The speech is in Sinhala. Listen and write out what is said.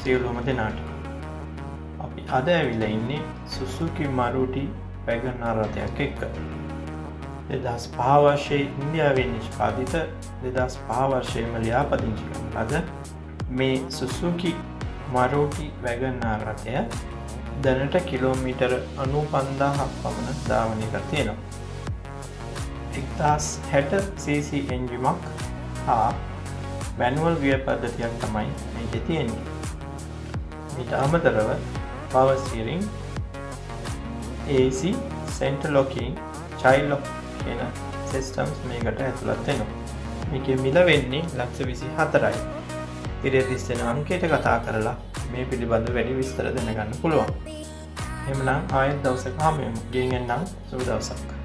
සියලුම දෙනාට. අපි අද ඇවිල්ලා ඉන්නේ Suzuki Maruti wagonr රථයක් එක්ක. 2005 වර්ෂයේ ඉන්දියාවේ නිෂ්පාදිත 2005 වර්ෂයේම ලියාපදිංචි කරන ලද මේ Suzuki Maruti wagonr රථය දැනට කිලෝමීටර 95000ක් පමණ ධාවනය කර තියෙනවා. 1060cc එන්ජිමක් හා මැනුවල් ගියර් පද්ධතියක් තමයි මේකේ තියෙන්නේ. ඊට අමතරව power steering, AC, center locking, child lock කියන systems මේකට ඇතුළත් වෙනවා. මේකේ මිල වෙන්නේ $24,000යි. ඉතින් දිස්තන අංකයට කතා කරලා මේ පිළිබඳව වැඩි විස්තර දැනගන්න පුළුවන්. එහෙමනම් ආයෙත් දවසක හමු වෙමු. ගෙන් එන්නම් සුබ දවසක්.